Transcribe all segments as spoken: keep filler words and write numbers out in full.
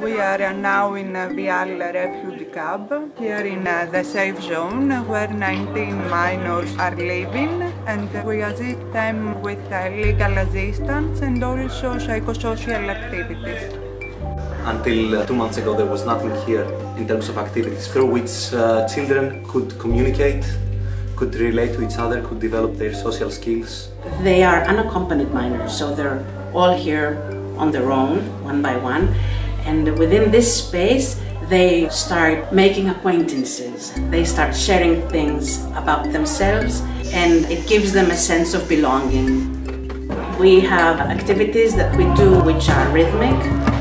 We are now in a Vial refugee camp, here in uh, the safe zone where nineteen minors are living, and we assist them with uh, legal assistance and also psychosocial activities. Until uh, two months ago there was nothing here in terms of activities through which uh, children could communicate, could relate to each other, could develop their social skills. They are unaccompanied minors, so they're all here on their own, one by one. And within this space, they start making acquaintances. They start sharing things about themselves, and it gives them a sense of belonging. We have activities that we do which are rhythmic,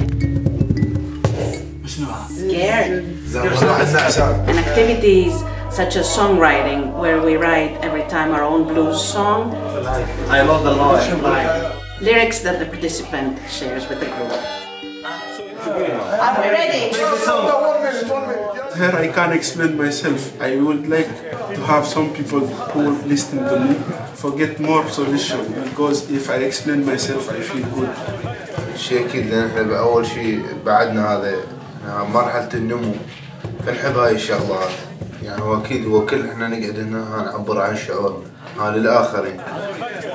scared, and activities such as songwriting, where we write every time our own blues song. I love the life. Lyrics that the participant shares with the group. Are we ready? Here I can't explain myself. I would like to have some people who will listen to me forget more solution, because if I explain myself I feel good. الشيء أكيد لأن إحنا بأول شيء بعدنا هذا مرحلة النمو، فنحب هاي الشغلات. يعني هو أكيد هو كل إحنا نقعد هنا نعبر عن شعورنا، ها للآخرين.